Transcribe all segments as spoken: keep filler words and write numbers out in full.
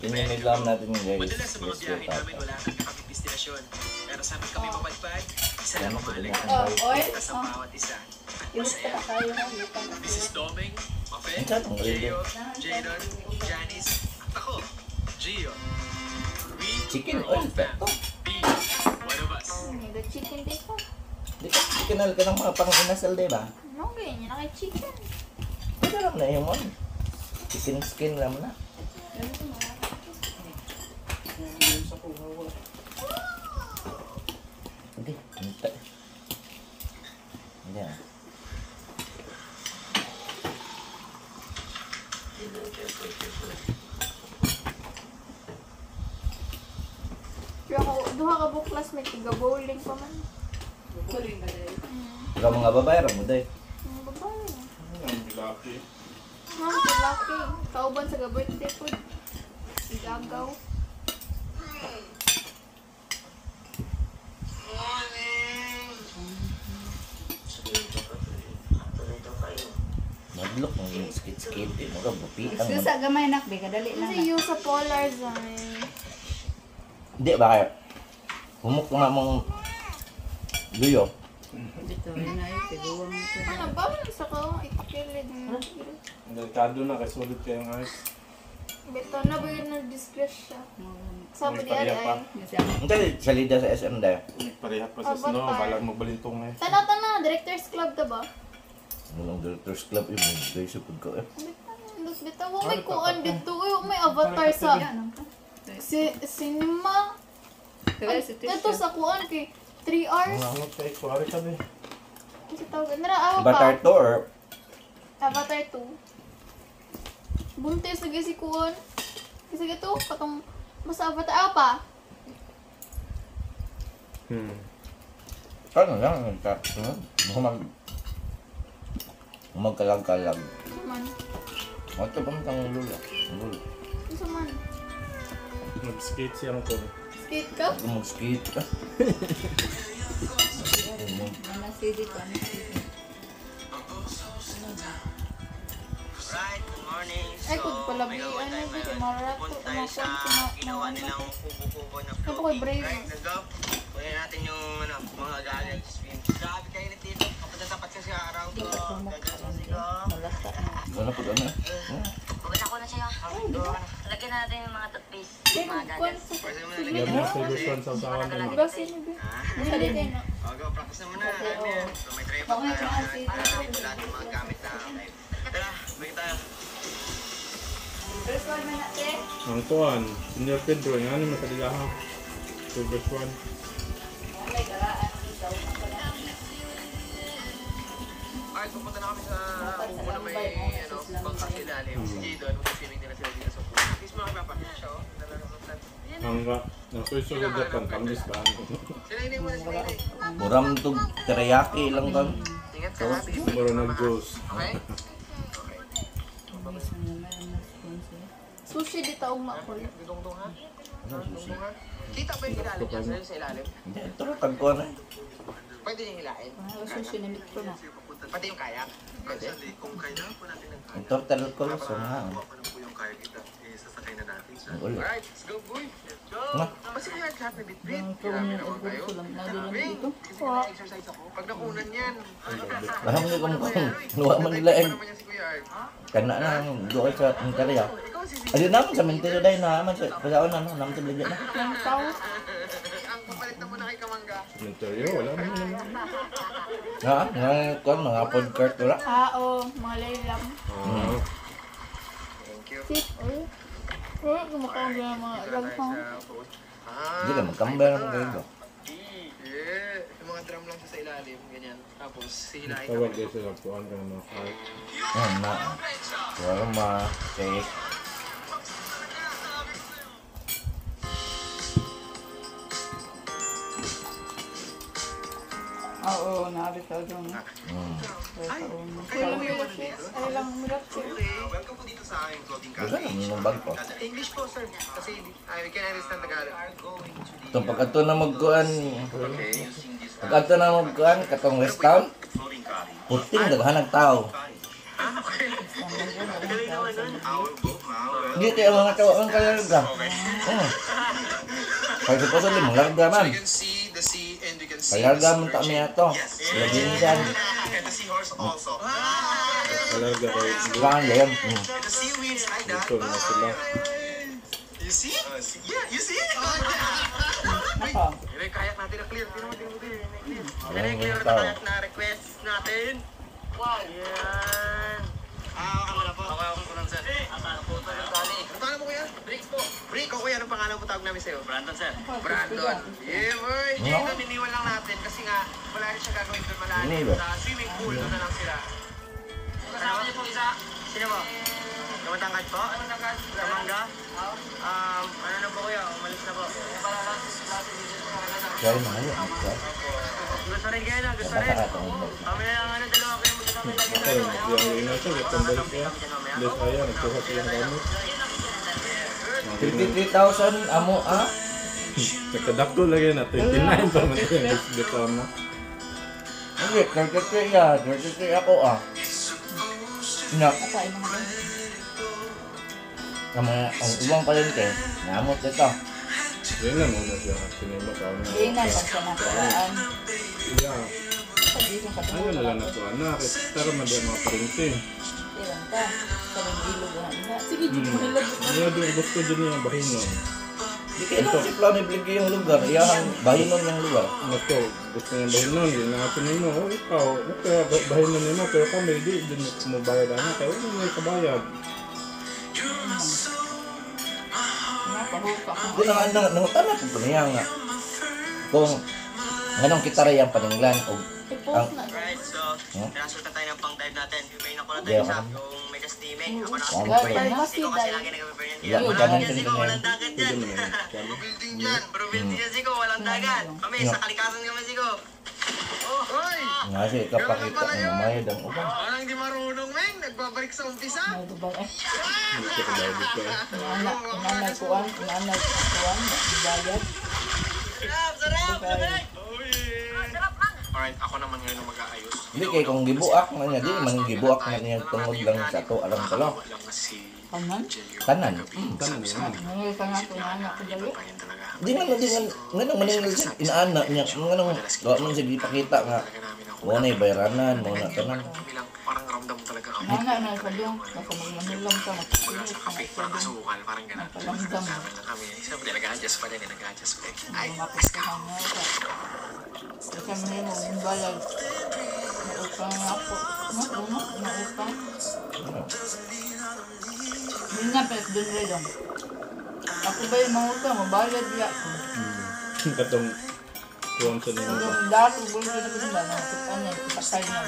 Inimig lang natin guys. Madalas sa mga biyahe namin wala kang kakapit destinasyon. Pero sa amin kami mapadpad, isa lang ang mahalaga. Oh, oil? Kita sa bawat isa. Ilis ka na tayo na. This is Doming, Mafe, Ang sarap, ang Gio, Jadon, Janice, at ako, Gio. We Chicken are all oil, fam. to. Be one of us. The chicken dito. Di ka, di ka nal ka ng mga pang-inasal, diba? No, ganyan na kay chicken. Ito lang na yung one. Chicken skin lang na. Hindi, hindi. Hindi ah. Pero ako, duha ka buklas may tiga bowling pa man. Bowling ba dahil? Ikaw mga babae, ramo day. Ang babae. Ang lucky. Ma'am, good lucky. Kauban sa birthday food. Igagaw. Madlok ng skit-skit. Mo ka, bupitang. Excuse sa gamay nak, be kadali lang. Kasi yung sa polar zone. Hindi ba kayo? Humok na mong luyo. Dito rin na yun, tiguwang ito. Ano ba? Sa ka, itakilid. Delikado na, kasi sulit kayong ayos. Beto na ba yun na-disgrace siya? Sa May di ari pariya pa. ay. Hindi, salida sa S M dahil. Pareha pa sa snow, balang magbalintong eh. Tana-tana, Directors Club ka ba? Nung Directors Club, yung mga supod ko eh. Beto, beto, wa may kuan dito. Uy, may avatar sa si cinema. Ito sa kuan kay three hours. Mga angot kayo, kuwari ka be. Kasi tawag, naraawa Avatar pa. to or Avatar two. Buntis lagi si kuan. Kasi ito, katong mas avatar. Awa pa. Hmm. ano lang, nagka- ano, mag magkalag-kalag. Isa man. Ito pa matang lula. Lula. Isa man. Mag-skate siya mo ko. Skate ka? Mag-skate ka. Ano city ko, ano city. Right, good morning. Ay, kung pala bi, ano bi, kay Marato, Pupunta ano tayo sa sa ginawa nilang kubo-kubo na Ito ko floating. brave. Right, let's go. Kunin natin yung ano, mga galing swim. Grabe kayo na dito. Kapag natapat kasi araw ko. Malasa na. Ano po ano? Pagkita ko na siya. Lagyan natin yung mga toothpaste. Ay, Mga kuan galing. sa Pwede mo Yan nalagyan. yung solution sa usawan na Diba sino bi? Sa din kayo na. O, go. Practice na muna. Ano yan? So, may tripod tayo. Dito lahat yung mga gamit na. Tara, balik tayo. First one na natin. Ang tuwan, senior Pedro, yung ano makalilaha. So, first one. May garaan dito. Alright, pupunta na kami sa kubo na may ano, bangkas ilalim. Si Jadon, mag-swimming nila sila dito sa kubo. At least mga kapapit siya, oh. Nalaro ng plan. Hangga, nakuiso ko Japan, pangis ba? Sila ini muna, sila ini. Buram to teriyaki lang kan. Ingat ka ha, sige. Siguro nag-goes. Okay? Sushi di taong makul. Dudong-dong ha? Dudong-dong ha? Kita ba yung ilalim niya sa'yo sa ilalim? Hindi, ito rin tagko na. Pwede yung hilain? Ano sushi na mitro na. Pati yung kayak? Pwede? Kung kaya po natin ng Ang turtle ko lang sa mga. Kuha ko na po yung kaya kita. Eh, sasakay na natin siya. Ang ulo. Alright, let's go boy! Let's go! Ma. Kasi kaya happy with Brit. Ang tuwang Grabe yung naman kayo. alburso lang. Lalo lang Grabe. dito. Kasi nag-exercise ako. Pag nakunan yan. Alam mo kung nuwa man nila eh. Ano naman yan si Kuya Art? Kana na doon sa ang teriya. Ikaw si Adi naman sa mentero dahil na naman sa pasaon na no, naman sa bigyan na. Ang tao. Ang papalit na muna kay Kamangga. Interior, wala naman naman. Ha? Nga kon mga food cart wala. Ah, oh, mga laylam. Ah, Thank you. Sit, oy. Wala kumakawag na mga laghang. Ah, Hindi ka magkambay naman kayo. yeah. Yung mga drum lang siya sa ilalim, ganyan. Tapos, hihilahin tawag namin. kayo sila po ang mga cart. Yan na. Wala ma cake. Oo, naabit ka doon. Hmm. Ay, Kuya milkshakes. Ay lang, milkshakes. okay. Welcome po dito sa aking clothing Wala cafe. naman yung bag ko. English po, sir. Kasi I we can understand Tagalog. Itong pagkato na magkuhan. Okay. Pagkato na magkuhan, katong West Town. Puting, daghanag tao. Ah, okay. Galing naman nun. Our book, wow. Di kayak mga tao ang kalarga. Oh. Pag ko sa limang larga So man. you can see the sea and you can see Kalarga the man sea ta urchin. miya to. Lagyan dyan. And the seahorse also. Talaga kayo. Bukan yan. Mm. And the seaweeds like that. Ito na sila. You see? Uh, see- Yeah, you see? Naka. Yan yung kayak natin na clear. Tingnan mo, tingnan mo, tingnan mo. Clear. Ayan, Yan yung clear na tao. kayak na request natin. Wow! Yan. Ah, ako na po. Ako ako po lang, sir. Asana po ito yung tali. Ano pangalan mo, kuya? Bricks po. Brick, o kuya, anong pangalan mo tawag namin sa'yo? Brandon, sir. Brandon. Yeah, boy. No? Dito, niniwan lang natin kasi nga, wala rin siya gagawin doon malalim. Iniwan. Sa swimming pool, doon na lang sila. Kasama niyo po isa. Sino mo? Kamatangkad po? Kamatangkad. Kamangga? Um, ano na po kuya? Umalis na po. Kaya mga yun. Gusto rin kayo na, gusto rin. Kami na lang ano, dalawa kayo magkasama lagi Okay, yung ina siya, itong balik niya. Des ayan, nagkuha siya ng gamit. fifty-three thousand amo ah. Nagkadakto lagi na, twenty-nine pa man ito yung dito mo. Hindi, thirty-three ya. thirty-three ako ah. Na, Kain mo na. ang mga, ang ibang palente, namot ito. Yan lang muna siya, sinima ka na. Hindi na lang siya nakaraan. Yeah. Sabihin ka Ano na lang na po, anak, pero madi ang mga parinting. Tirang ka. Sarang gilugahan ka. Sige, di mo nilabot na. Ano doon, gusto din niya bahinon. Di kaya lang si Flan ibigay yung lugar. Iyang bahinon yung lugar. Gusto, gusto niya bahinon, hindi na natin mo, oh, ikaw, okay, bahinon niyo mo, pero kami, di, din mo bayad anak, kaya wala may kabayad. Napahuka ka. Di na nga, nangutanap ko niya nga. Kung anong kita rin ang paninglan o I-post na. Alright, so, Hmm? nasulat na tayo ng pang-dive natin. May nakuha na Yeah, tayo isa, okay. yung may ka-steaming. Ako na Ano kasi. pa yun? Siko kasi lagi nag-prepare yan. Yeah, Walang ganun dagat din siko, ganyan. walang dagat dyan. Pwede mo na yun. Kami. Building dyan, bro, building dyan siko, walang dagat. Kami, Yeah. sa kalikasan kami siko. Oh, hoy! nga siya ikapakita ng mayad ang uban. Parang di marunong, Meng. Nagbabalik sa umpisa. May dubay eh. Hindi siya kabayad dito eh. Inanak, inanay kuwan, inanay kuwan, bayad. Sarap, sarap, Dubay. sarap. Alright, ako naman ngayon ang mag-aayos. Hindi kay kung gibuak na niya, di man gibuak na niya tungod lang sa to alam ko lang. Lang si Kanan? Tanan. Tanan yan. Nangyay ka nga kung inanak ko dali. Bayan talaga. Di man di man nganong maningil siya inaana niya nganong gawa man siya gipakita nga Talaga namin ako. mo na bayranan mo na tanan. Kami lang, parang ramdam mo talaga kami. Nana na sa diyong, nasa magmanilang ka, Wala magpapilip sa ka, kape, parang kasukal, parang gano'n. Palamdam. Kasama lang kami. Siyempre, nag-a-adjust pa rin, eh, nag-a-adjust pa rin. Ay, Lumapit ka na nga ka. Kasi mo yun, yung balag. Naupang ako. Ano? Ano? Naupang? Hindi nga, pero doon rin lang. Ako ba yung mangutang, mabayad ya. Katong tuwang sa nimo. Yung dati, gulo ko na pinila, nakita niya, ipatay niya.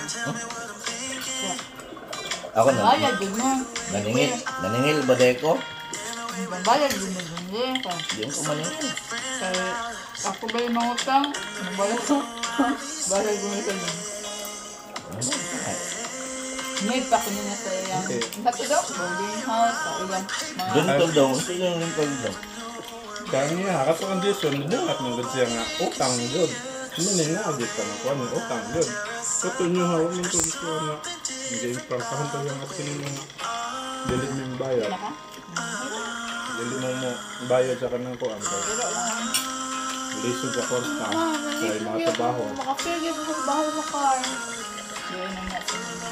Ako na Bayad yun mo. naningil naningil ba day ko? Bayad yun na dun eh. Di ko maningil. Kaya ako ba yung mangutang, mabayad ko. Bayad ko na sa dun. May pa ko niya sa iyang, Okay. dati daw, boarding house, sa iyang mga, Dentol daw, unsa yung dentol daw? Kaya niya, kato kondisyon, nabuhat ng good siya nga, utang yun. Hindi nga, agit ka na kuha ng utang yun. Kato nyo ha, huwag nito gusto nga. Hindi yung prangkahan to yung atin yung dili mo yung bayad. naka? Dili mo mo bayad sa kanang kuha. Pero lang, Lisod sa korta. Ah, Kaya nandito mga yung trabaho. makapigil ko sa bahay sa car. yun ang nga sa mga.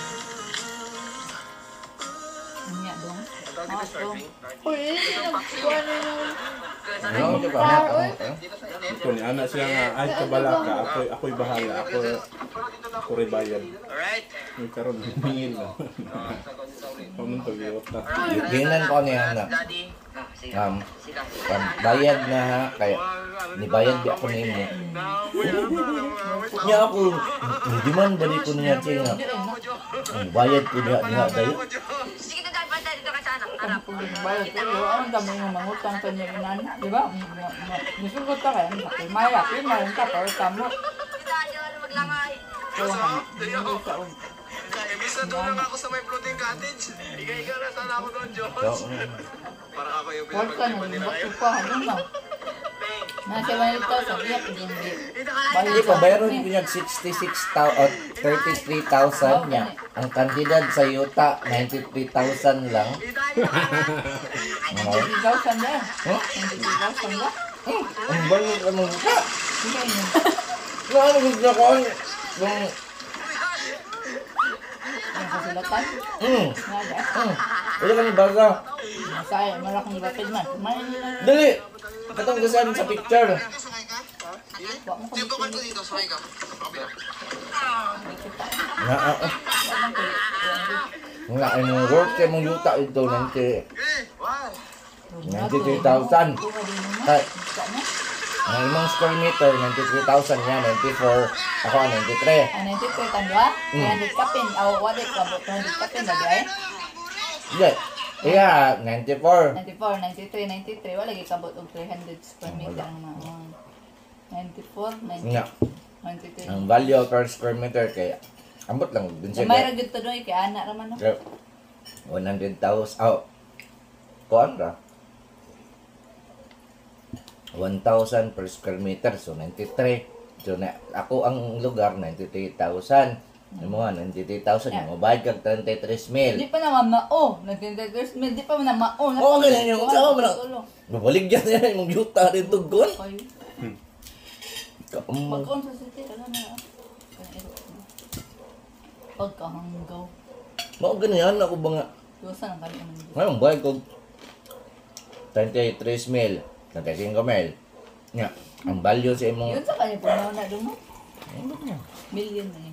Ang nga dong. Ah, dong. Uy, hindi nagkuha na yung... Ano di ba? Ano? Ito ni Ana siya nga, ay kabala ka, ako'y, ako'y bahala, ako, ako rin bayad. Alright. May karoon, hingin na. Pamun to, yota. Ginan ko niya na Daddy. um, um, bayad na ha, kaya nibayad di ako nimo. Nya ako, hindi man balik ko niya siya nga. Ang bayad ko niya niya dayo. Sige na dahil banda dito ka sa anak. Harap. Kung bayad ko, yun, ang dami ng mangutang sa niya inan. Di ba? Nisugot ka kaya, sakay maya, pimayin ka, pero tamo. Daddy, ano maglangay? Kaya nga, hindi ka um. Imbis na doon lang ako sa may floating cottage. Ika-ika na sana ako doon, Diyos. So, Parang ako yung Huwag ka na, yung bato pa, ano na. Bang. Nasa one thousand, iya pa din di. Hindi pa, bayron ko niya sixty-six thousand, thirty-three thousand niya. Ang kantidad sa yuta, ninety-three thousand lang. Okay. twenty thousand na. Huh? twenty thousand na. Ang balo ka mong yuta. Hindi yun. Ano gusto ko? Yung, Ang kasulatan. hmm, Nada. hmm. Wala ka ni baga. Masaya, malaking rapid man. Kumain nila. Dali! Katong gasahan sa picture. Sakay ka? Wa mo Tip ko kung ko dito, sakay ka. Copy na. Nga, ah, ah. Nga, ang worth kay mong yuta ito, ninety, Okay, one. ninety-three thousand. Kay, ang imong square meter, ninety-three thousand niya, ninety-four. Ako, ninety-three. Ang ninety-three tandwa, three hundred kapin. Aw, wala ka ba? two hundred kapin lagi ay? Hindi. Iya, ninety-four. ninety-four, ninety-three, ninety-three. Wala lagi kabot og three hundred square meter ang mga. ninety-four, ninety, Nga, ninety-three. ang value per square meter kay ambot lang din siya. May ra gyud to doy kay ana ra man no. Kaya, one hundred thousand. Oh, kuan ra? one thousand per square meter. So, ninety-three. So, na, ako ang lugar, ninety-three thousand. Yung mga ninety-three thousand. Yung mabayad kag thirty-three mil. Di pa naman mao, nag-interest mil, di pa man na mao. Oo, ganyan yung usawa mo na. Babalik dyan yan yung yuta rin tugon. Kaum. Pag-on sa city, ano na. Pagkahanggaw. Mao ganyan ako ba nga. Tuwasan ang kami naman. Ngayon, bayad ko thirty-three mil. thirty-five mil. Nga, ang value sa imong... Yun sa kanya po na na dumo. Ano ba nga? Million na yun.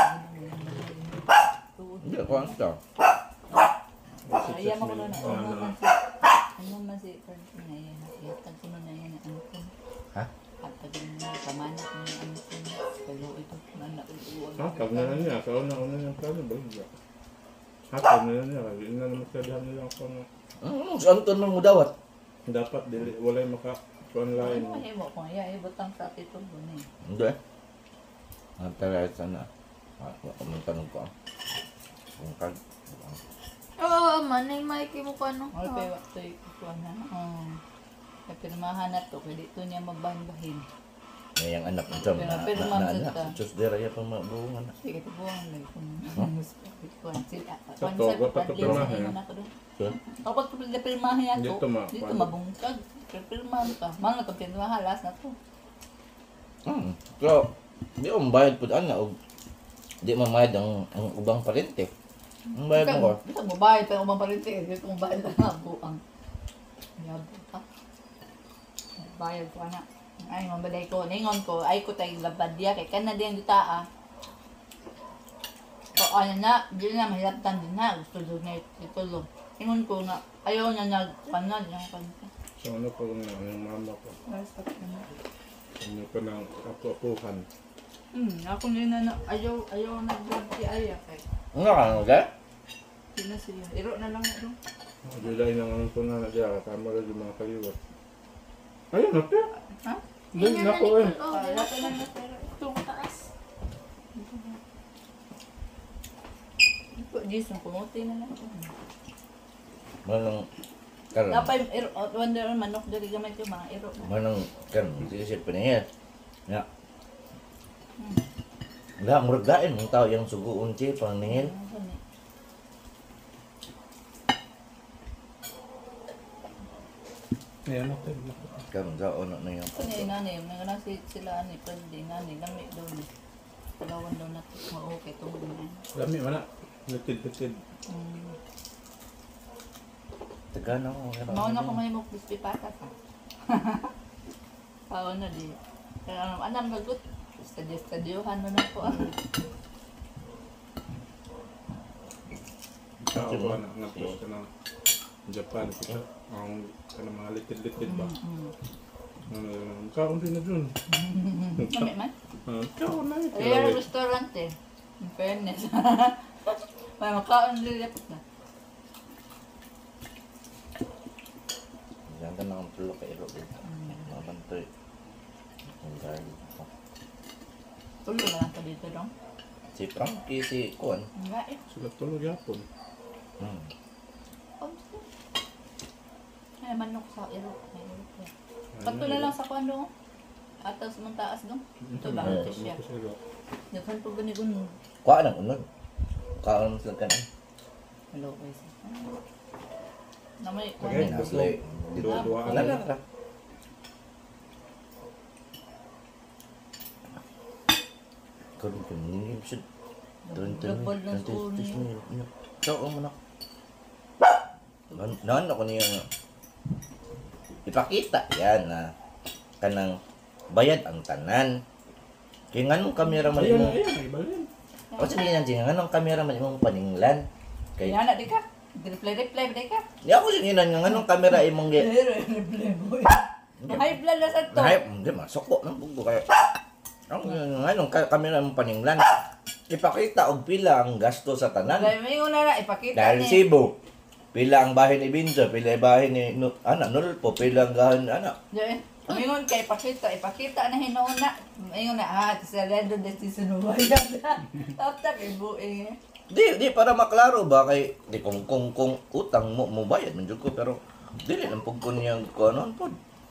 Hindi ako ang ito. Kaya mo ko na na. Ano man si... Ano man si... Ano yan. Tag ko na yan. Ano ko. Ha? At tag na kamanat mo yung ano ko. Pero ito. Nanauuwag. Ha? Tag na lang niya. Sa una-una niyang plano ba? Hindi. Ha? Tag na lang niya. Hindi na naman salihan nila ako na. Ano? Saan ito nang mudawat? Dapat dili. Wala yung maka... Online. Ano mahimo ko nga. Ibutang sa tito ko na eh. Hindi. Ang talaga sana. Ako ang tanong ko. Kung kag... Oo, man, ay Mikey mo ka, no? Ay, kaya wakto yung kukuha na. Oo. Kapirmahan na to. Kaya dito niya magbahin-bahin. May ang anak ng Jom Pero- na, pero na, ma'am, na sa anak. ta. Sa Diyos dira ya pang mabuhungan na. Sige, ito buwang lang kung kuha sila. Sa to, dapat kapirmahan. So, Kapag kapirmahan yan to, Dito ma- dito mabungkag. Kapirmahan ka. Mga kapirmahan, last na to. hmm. So, di ko mabayad po daan na. O, di mamayad ang, ang ubang parente. Ang bayad mo ko. Dito mo bayad, pero umang parinti. Dito mo bayad na buang. Yabo ka. Bayad ko na. Ay, mabalay ko. Ningon ko, ay ko tayo labadya. Kay kanadiyang dita ah. So, ano na, di na mahiraptan din na. Gusto doon na itulong. Ningon ko nga, ayaw na nagpanad yung kanta. So ano ko nga, yung mama ko. Ano ko ng apu-apuhan. Hmm, ako din na, na- ayaw, ayaw nag-vlog si Aya. Kay, Ano ka nang ga? sino siya? Iro na lang ito. July na nga ko na nagyara. Tama rin yung mga kaliwat. Ayun, napi. Ha? Dahil na ko eh. Oo, Kaya diba? ko lang na pero. Itong taas. Jason, kumuti na lang. Manang karon. Napay, iro, wonder manok dari gamay ko mga iro. Manang karon. Hindi siya paniya. Ya. Wala, muragain. Ang tao yung suguon siya, paningin. Ayan, napi. Karon sa ono na yung Ito niya inani, nang si sila ani, pwede inani, lami daw ni. Palawan daw na ito, okay, tungkol na. Dami man na. Litid-litid. Hmm. Tagana ko. Mao na ko may mo crispy patas ha. Pao na di. Pero ano, anam gagut. Studio-studiohan mo na po. Tao ko na. Napo ka ng Japan. Kita. Ang kanang mga litid-litid ba? Hmm. Ano yun? Kaon din na dun. Kami man? Ah, kaon na. Rare restaurant eh. In fairness. May makaon din dapat na. Yan ka na ang tulo kay Iro. Mabantoy. Ang gari. Tulo na lang pa dito dong. Si Frankie, si Kuan. Nga eh. Sila tulog yapon. Hmm. Obso. May manok sa iro. May iro. Kato na lang sa kwando. Atas mong taas dong. Ito ba? Ito siya. Naghan po ba ni Gun? Kuha ng unod. Kuha ng sila ka na. Hello, guys. Namay, Okay. Ayun, asli. Dua-dua. Wala lang ka. Karoon ko, ningin siya. Double na sa ulo niya. So, ang manak. Nan ako niya nga. Ipakita yan na kanang bayad ang tanan. Kaya nga nung kamera man Ayan, mo. ayan, iba rin. O sige yan, nga nung kamera man imong paninglan. Kay Kaya na di ka. Reply-reply ba di ka? di ako sige nga nga nung kamera imong gi. Reply mo. High blood na sa to. Ay, hindi masoko nang bugo kay. Ang nga nung ka- kamera imong paninglan. Ipakita og pila ang gasto sa tanan. Dahil may una na, ipakita Dahil ni. Cebu, pila ang bahay ni Binjo, pila ang bahay ni no, ana Nulpo, pila ang gahan ana. Dahil, Mingon kay ipakita, ipakita na hinoona. Mingon na, ah, sa Lendo de Sinubayad. After kay buing eh. Di di para maklaro ba kay di kung kung kung utang mo mo bayad man jud ko pero dili lang pug kun yang kuno pod.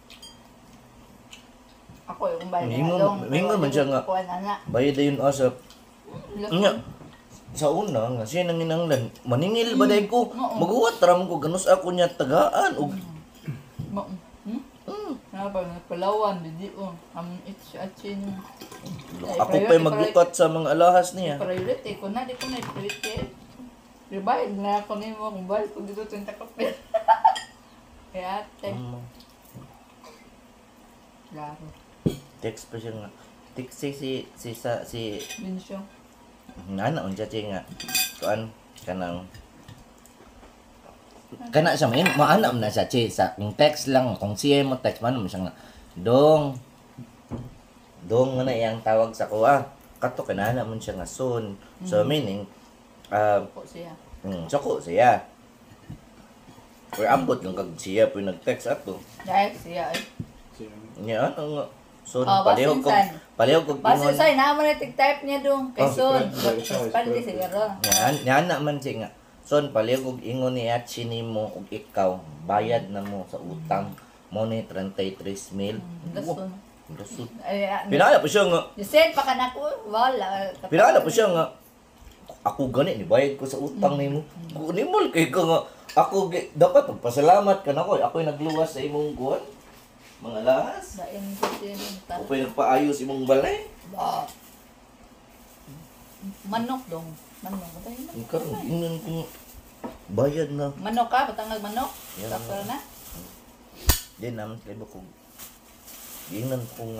Ako yung bayad. Mingon- mingon man siya nga. Kuha na na. Bayad ayon asap. Nya sa una nga siya nang inanglan maningil ba day ko Oo. maguwat ram ko ganus ako nya tagaan og Ma- Hmm? Ano ba, palawan, hindi oh. Am it's achin. ako pa'y maglukat sa mga alahas niya. Priority ko na, di ko na priority. Rebayad na ako ni mo kung bayad ko dito twenty kapit. Kaya ate. Mm, Laro. text pa siya nga. Text si si si sa si Binsyo. Nana unsa siya nga kuan kanang kana siya main maana man na siya chi sa kung text lang kung siya mo text man mo siya nga dong dong nga na iyang tawag sa kuha kato kanana man siya nga soon so meaning uh, Po siya. mm, sako siya or ambot lang kag siya po nag-text ato Dahil siya ay. Siya. nya ano nga soon Oh, palihog ko basinsan. palihog ko Basta sa naman na tig-type niya dong. Kay Oh, Son. spread, spread, Pandi spread. siguro. Yan, yan naman siya nga. Son, palihog ingon ni Atsi mo ug ikaw, bayad na mo sa utang mo ni thirty-three mil. Gasto. Gasod. Ay, ah, Pinala pa siya nga. You said pa ka na ko. Wala. Pinala pa siya nga. Ako gani ni bayad ko sa utang nimo. Kunimol kay ka nga. Ako gi- dapat magpasalamat ka na ko. Ako'y nagluwas sa imong kuwan. Mga lahas. Dain ko siya. Ako'y nagpaayos imong balay. Ba. Manok dong. Manok. Ba tayo manok? Ikaw, ingnan ko nga. Bayad na. Manok ka? Patangag manok? Yan. Sakto na? Di naman kay ko. Ingnan ko nga.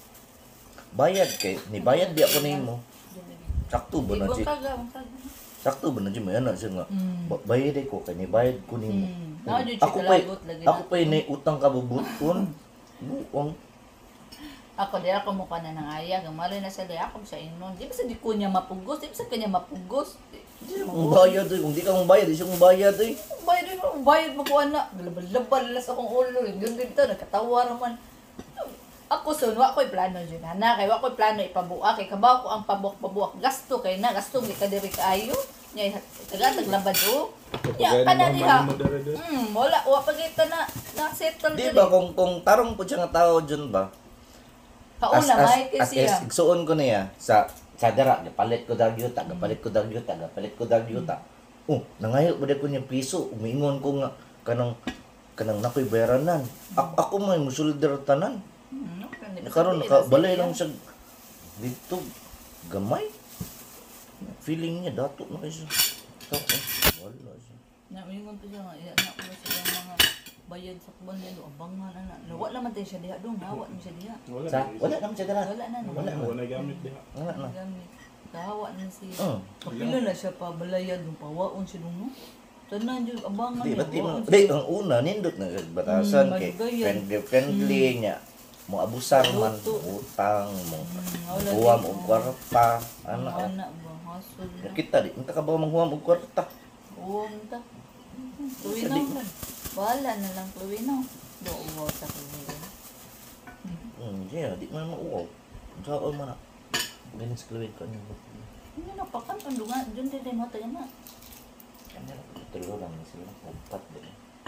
Bayad kay. Ni bayad di ako nimo. Sakto ba na Ibang si kaga. Ibang kaga. Sakto ba na si may anak siya nga. Mm. Ba- bayad ko kay ni bayad ko nimo. Hmm. Ako dyan Ako siya pa kalagot lagi ako na. pa ni utang kabubuton. Buong Ako di ako mukha na ng aya. Gamali na sa di ako sa inon. Di ba sa di ko niya mapugos? Di ba sa kanya mapugos? Di Di kung bayad eh. Kung di ka mong bayad, di siya mong bayad eh. Ang bayad din mo, ang bayad mo kuha na. Labal-labal na sa akong ulo. Yun dito, nagkatawa naman. Ako son, wa ko'y plano dyan. Hana, kay wa ko'y plano ipabuak. Kay kabaw ko ang pabuak-pabuak. Gasto kay na, gasto may kadiri kaayo. Nya, taga, taglabad o. Ya, kana diha. Hmm, wala, wa pagita na, na-settle Di diri. ba kung kung tarong po siya nga tao dyan ba? Kauna, may as, kasi as igsuon ko niya sa sa dara, gapalit ko dag yuta, gapalit ko dag yuta, gapalit ko dag yuta. Oh, nangayo ba ko niya piso, umingon ko nga kanang kanang nakoy bayaranan. Ako, ako may musulder tanan. Hmm, okay, Karon nakabalay lang siya dito gamay. Feeling niya dato na kayo siya. So, wala siya. Na, mingon pa siya nga, iya na ko sa mga bayad sa kuban niya, abangan na na. Wala naman tayo siya diha dong, hawa niya siya diha. Wala. Sa, wala naman siya dara. Wala na, Wala na. Wala gamit diha. Wala na. Gamit. Kahawa na siya. Oh. Kapila na siya pa balayad ng pawaon siya nung no? Tanan dyan, abangan Di niya. ba di mo waon di siya. ang una nindot na batasan Mm, kay magbayan. friendly friendly niya. Mo abusar man Luto. utang mo. Mm, wala Huwam din, og oh. kwarta. Ano? Ana ba? Hasol na. Kita di unta ka ba manghuwam og kwarta? Oo, ta. Tuwinaw na. Bahala na lang tuwinaw. Doon sa tuwinaw. Hmm, yeah, di man mauwaw. Sao man na. Ganis kluwin ko niyo. Ano na, pakan ang lunga. Diyan din din mo tayo na. Kanya tulo lang sila upat din.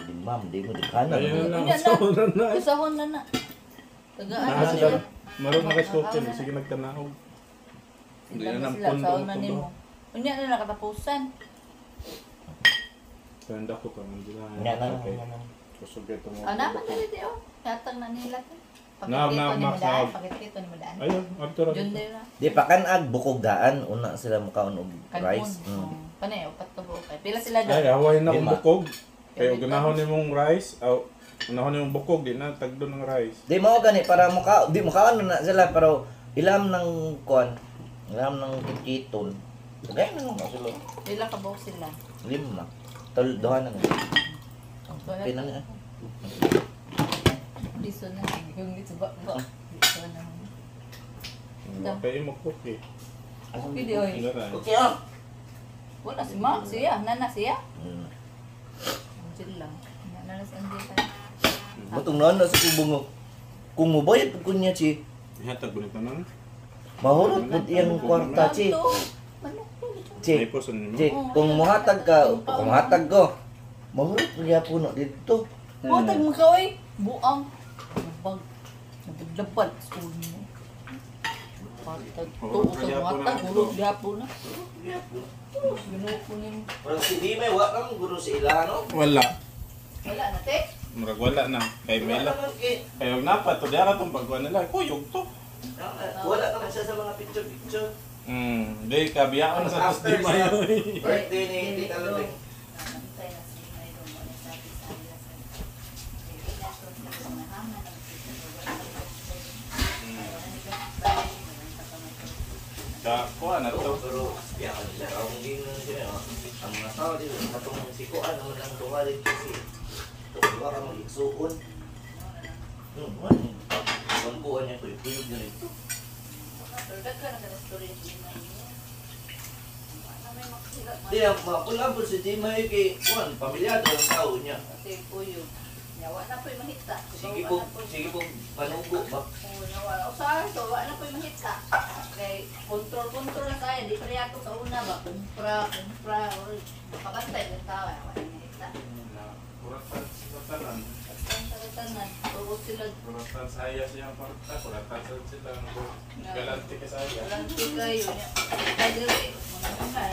Di ma'am, di mo di kanan. Ayun na, Unya na. usahon na na. Usahon na na. Tagaan Ah, na sila. sila. Maroon na rice cooker, sige nagtanaog. Hindi Sila na na ng sila, pundo usahon na ko nimo. to. Unya na nakatapusan. Sanda ko pa, hindi na. Nya na. Okay. Kusog ito mo. Ah, naman na dito oh. Yatang na nila. Na- Pakitito na- ni na- Madaan. sa- Pakitito ni Madaan. Ayun, Arturo. Diyon din na. Di pa kanag bukog daan una sila mukaon og Kanun. rice. Mm. Oh. Panay, upat ka buo kay. Pila sila Ay, doon? hawain na akong Lima. bukog. Kaya Lima. ganahon ni mong rice, aw, ganahon ni mong bukog, di na tagdo ng rice. Di mo gani para muka di mukaon na sila pero ilam ng kuan, ilam ng kikiton. Gaya na nga sila. Pila ka buo sila? Lima. Tol doha na nga. Wala. Pina na. Diso na. Yung dito ba? Ba? Diso na. Da. Kaya mo cookie. Okay di oy. Wala na. Okay ah. Wala si Ma, siya, nana siya. Mm. Angel lang. Nana si Angel. Butong nana sa kubong. Kung mobayad pud kunya chi, Ihatag ulit na nun. mahurot pud iyang kwarta chi. Manok to. Chi. May puson ni mo. Chi, kung muhatag ka, kung muhatag ko, mahurot pud ya puno dito. Butag mo ka oy. Buang. Nabag. Nabaglaban. School mo. Patag. Tuo sa matag. Hulog gihapon na. Tulog. Ginupo niyo. Pero si Di may wa kang guro sa ila no. Wala. Wala na te. Murag wala na. Kay Mela. Kaya huwag napat, to diara itong pagkuhan nila. Kuyog to. Wala naman siya sa mga picture-picture. Hmm, di, kabiyaan na sa After tos di siya, mayo. birthday ni Tita Ludwig. Kakuha na to. Pero, ya, ang din siya, ang mga tao dito, matong si Kuan, ang mga duha dito si Tuwa ka mag-igsuon. Hmm, wala. Ang Kuan niya, tuyog-tuyog niya ito. Di, mapulabot si Jimay kay Kuan, pamilyado ang tao niya. Kasi puyo. Yawa na po'y mahita. Sige po, sige po, panugo ba? Oo, nawa. O sa to, wala na po'y mahita. Kay kontrol-kontrol na tayo. Di pa rin ako sa una ba? Kumpra, kumpra. o, Makabantay ng tao. Wala na mahita. Kuratan sa tanan. Ang saratanan. Tuwa sila. Kuratan sa iya siya parta. Kuratan sa sila. Galante ka sa iya. Walang kayo. Kaya dili. Mga mga.